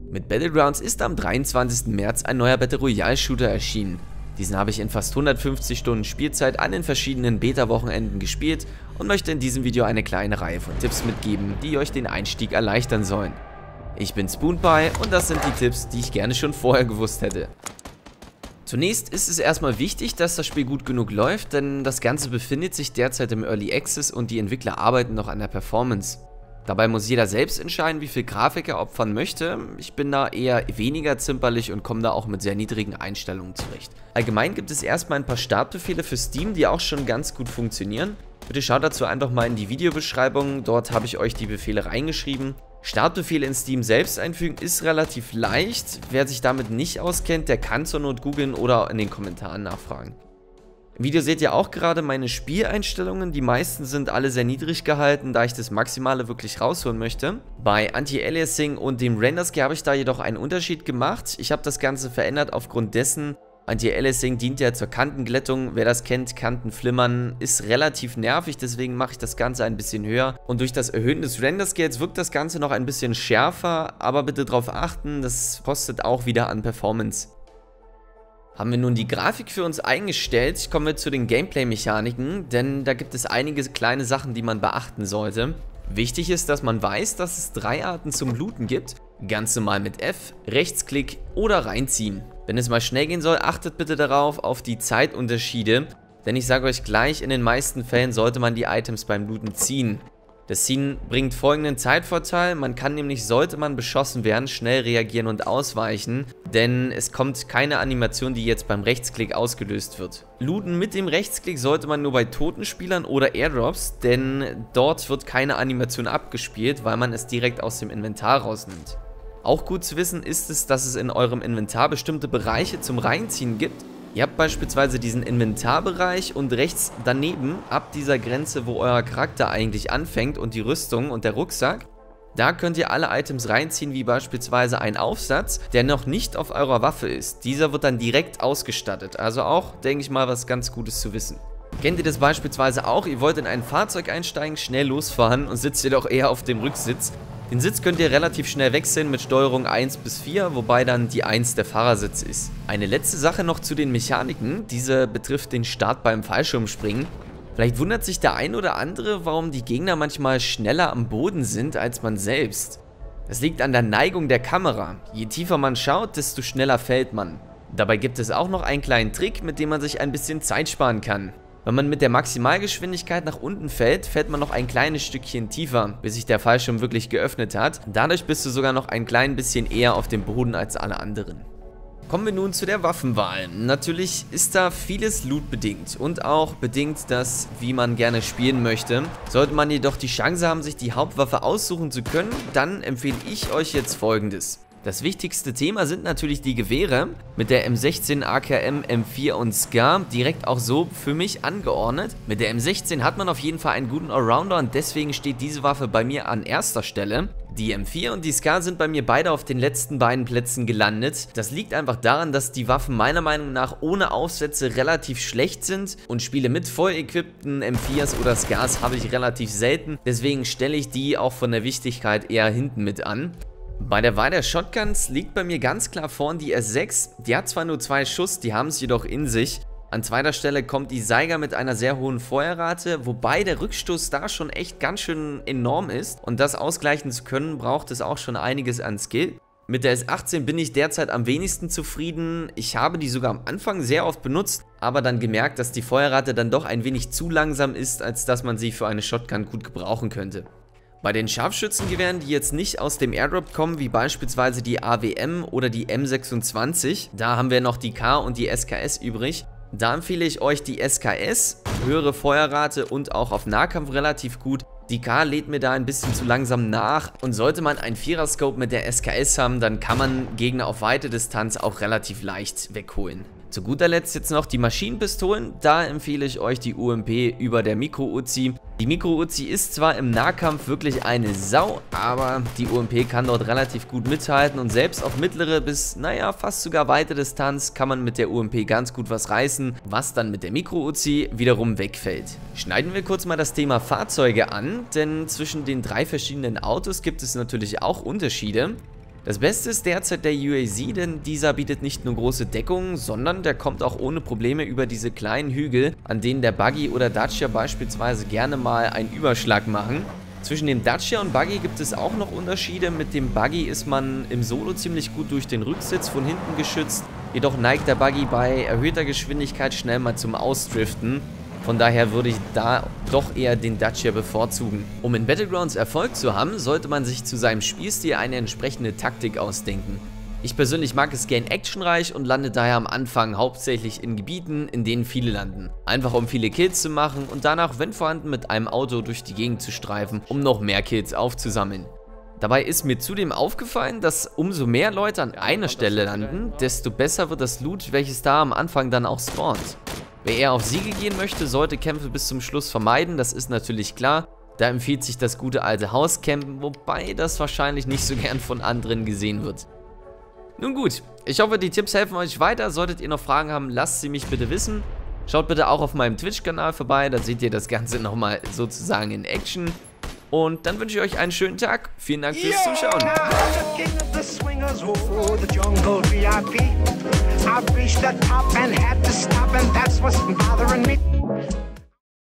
Mit Battlegrounds ist am 23. März ein neuer Battle Royale Shooter erschienen. Diesen habe ich in fast 150 Stunden Spielzeit an den verschiedenen Beta-Wochenenden gespielt und möchte in diesem Video eine kleine Reihe von Tipps mitgeben, die euch den Einstieg erleichtern sollen. Ich bin Spoonpie und das sind die Tipps, die ich gerne schon vorher gewusst hätte. Zunächst ist es erstmal wichtig, dass das Spiel gut genug läuft, denn das Ganze befindet sich derzeit im Early Access und die Entwickler arbeiten noch an der Performance. Dabei muss jeder selbst entscheiden, wie viel Grafik er opfern möchte. Ich bin da eher weniger zimperlich und komme da auch mit sehr niedrigen Einstellungen zurecht. Allgemein gibt es erstmal ein paar Startbefehle für Steam, die auch schon ganz gut funktionieren. Bitte schaut dazu einfach mal in die Videobeschreibung, dort habe ich euch die Befehle reingeschrieben. Startbefehle in Steam selbst einfügen ist relativ leicht. Wer sich damit nicht auskennt, der kann zur Not googeln oder in den Kommentaren nachfragen. Im Video seht ihr auch gerade meine Spieleinstellungen, die meisten sind alle sehr niedrig gehalten, da ich das Maximale wirklich rausholen möchte. Bei Anti-Aliasing und dem Render-Scale habe ich da jedoch einen Unterschied gemacht. Ich habe das Ganze verändert aufgrund dessen, Anti-Aliasing dient ja zur Kantenglättung, wer das kennt, Kantenflimmern ist relativ nervig, deswegen mache ich das Ganze ein bisschen höher. Und durch das Erhöhen des Render-Scales wirkt das Ganze noch ein bisschen schärfer, aber bitte darauf achten, das kostet auch wieder an Performance. Haben wir nun die Grafik für uns eingestellt, kommen wir zu den Gameplay-Mechaniken, denn da gibt es einige kleine Sachen, die man beachten sollte. Wichtig ist, dass man weiß, dass es 3 Arten zum Looten gibt. Ganz normal mit F, Rechtsklick oder reinziehen. Wenn es mal schnell gehen soll, achtet bitte darauf, auf die Zeitunterschiede, denn ich sage euch gleich, in den meisten Fällen sollte man die Items beim Looten ziehen. Das Ziehen bringt folgenden Zeitvorteil, man kann nämlich, sollte man beschossen werden, schnell reagieren und ausweichen, denn es kommt keine Animation, die jetzt beim Rechtsklick ausgelöst wird. Looten mit dem Rechtsklick sollte man nur bei toten Spielern oder Airdrops, denn dort wird keine Animation abgespielt, weil man es direkt aus dem Inventar rausnimmt. Auch gut zu wissen ist es, dass es in eurem Inventar bestimmte Bereiche zum Reinziehen gibt. Ihr habt beispielsweise diesen Inventarbereich und rechts daneben, ab dieser Grenze, wo euer Charakter eigentlich anfängt und die Rüstung und der Rucksack, da könnt ihr alle Items reinziehen, wie beispielsweise einen Aufsatz, der noch nicht auf eurer Waffe ist. Dieser wird dann direkt ausgestattet, also auch, denke ich mal, was ganz Gutes zu wissen. Kennt ihr das beispielsweise auch? Ihr wollt in ein Fahrzeug einsteigen, schnell losfahren und sitzt jedoch eher auf dem Rücksitz. Den Sitz könnt ihr relativ schnell wechseln mit Steuerung 1 bis 4, wobei dann die 1 der Fahrersitz ist. Eine letzte Sache noch zu den Mechaniken, diese betrifft den Start beim Fallschirmspringen. Vielleicht wundert sich der ein oder andere, warum die Gegner manchmal schneller am Boden sind als man selbst. Das liegt an der Neigung der Kamera. Je tiefer man schaut, desto schneller fällt man. Dabei gibt es auch noch einen kleinen Trick, mit dem man sich ein bisschen Zeit sparen kann. Wenn man mit der Maximalgeschwindigkeit nach unten fällt, fällt man noch ein kleines Stückchen tiefer, bis sich der Fallschirm wirklich geöffnet hat. Dadurch bist du sogar noch ein klein bisschen eher auf dem Boden als alle anderen. Kommen wir nun zu der Waffenwahl. Natürlich ist da vieles lootbedingt und auch bedingt das, wie man gerne spielen möchte. Sollte man jedoch die Chance haben, sich die Hauptwaffe aussuchen zu können, dann empfehle ich euch jetzt Folgendes. Das wichtigste Thema sind natürlich die Gewehre, mit der M16, AKM, M4 und SCAR direkt auch so für mich angeordnet. Mit der M16 hat man auf jeden Fall einen guten Allrounder und deswegen steht diese Waffe bei mir an erster Stelle. Die M4 und die SCAR sind bei mir beide auf den letzten beiden Plätzen gelandet. Das liegt einfach daran, dass die Waffen meiner Meinung nach ohne Aufsätze relativ schlecht sind und Spiele mit voll equipten M4s oder SCARs habe ich relativ selten. Deswegen stelle ich die auch von der Wichtigkeit eher hinten mit an. Bei der Wahl der Shotguns liegt bei mir ganz klar vorn die S6. Die hat zwar nur 2 Schuss, die haben es jedoch in sich. An zweiter Stelle kommt die Saiga mit einer sehr hohen Feuerrate, wobei der Rückstoß da schon echt ganz schön enorm ist. Und das ausgleichen zu können, braucht es auch schon einiges an Skill. Mit der S18 bin ich derzeit am wenigsten zufrieden. Ich habe die sogar am Anfang sehr oft benutzt, aber dann gemerkt, dass die Feuerrate dann doch ein wenig zu langsam ist, als dass man sie für eine Shotgun gut gebrauchen könnte. Bei den Scharfschützengewehren, die jetzt nicht aus dem Airdrop kommen, wie beispielsweise die AWM oder die M26, da haben wir noch die K und die SKS übrig. Da empfehle ich euch die SKS, höhere Feuerrate und auch auf Nahkampf relativ gut. Die K lädt mir da ein bisschen zu langsam nach und sollte man einen 4er-Scope mit der SKS haben, dann kann man Gegner auf weite Distanz auch relativ leicht wegholen. Zu guter Letzt jetzt noch die Maschinenpistolen, da empfehle ich euch die UMP über der Mikro-Uzi. Die Mikro-Uzi ist zwar im Nahkampf wirklich eine Sau, aber die UMP kann dort relativ gut mithalten und selbst auf mittlere bis, naja, fast sogar weite Distanz kann man mit der UMP ganz gut was reißen, was dann mit der Mikro-Uzi wiederum wegfällt. Schneiden wir kurz mal das Thema Fahrzeuge an, denn zwischen den 3 verschiedenen Autos gibt es natürlich auch Unterschiede. Das Beste ist derzeit der UAZ, denn dieser bietet nicht nur große Deckung, sondern der kommt auch ohne Probleme über diese kleinen Hügel, an denen der Buggy oder Dacia beispielsweise gerne mal einen Überschlag machen. Zwischen dem Dacia und Buggy gibt es auch noch Unterschiede. Mit dem Buggy ist man im Solo ziemlich gut durch den Rücksitz von hinten geschützt, jedoch neigt der Buggy bei erhöhter Geschwindigkeit schnell mal zum Ausdriften. Von daher würde ich da doch eher den Dacia bevorzugen. Um in Battlegrounds Erfolg zu haben, sollte man sich zu seinem Spielstil eine entsprechende Taktik ausdenken. Ich persönlich mag es gern actionreich und lande daher am Anfang hauptsächlich in Gebieten, in denen viele landen. Einfach um viele Kills zu machen und danach, wenn vorhanden, mit einem Auto durch die Gegend zu streifen, um noch mehr Kills aufzusammeln. Dabei ist mir zudem aufgefallen, dass umso mehr Leute an einer Stelle landen, desto besser wird das Loot, welches da am Anfang dann auch spawnt. Wer eher auf Siege gehen möchte, sollte Kämpfe bis zum Schluss vermeiden, das ist natürlich klar. Da empfiehlt sich das gute alte Hauscampen, wobei das wahrscheinlich nicht so gern von anderen gesehen wird. Nun gut, ich hoffe, die Tipps helfen euch weiter. Solltet ihr noch Fragen haben, lasst sie mich bitte wissen. Schaut bitte auch auf meinem Twitch-Kanal vorbei, da seht ihr das Ganze nochmal sozusagen in Action. Und dann wünsche ich euch einen schönen Tag. Vielen Dank fürs Zuschauen. I've reached the top and had to stop, and that's what's bothering me.